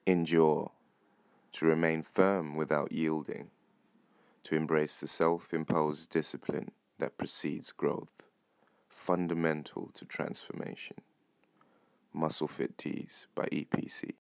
Endure, to remain firm without yielding, to embrace the self-imposed discipline that precedes growth, fundamental to transformation. Muscle Fit Tees by EPC.